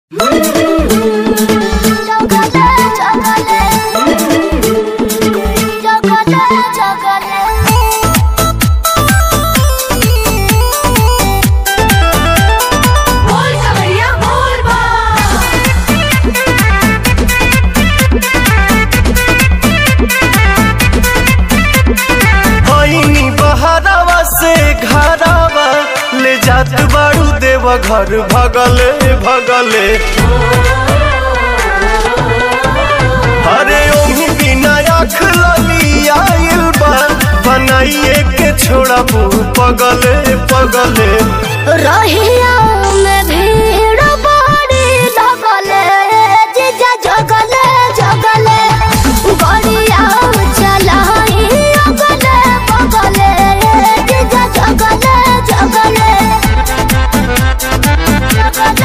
बाड़ू देव घर भगले भगले अरे ओही बिना आँख लगी आइल बा बनाइए के छोड़ा पगले पगले रहिया में भीड़ बड़ी लगले जीजा जगले जगले गड़िया चलाई अगले बगले जीजा जगले जगले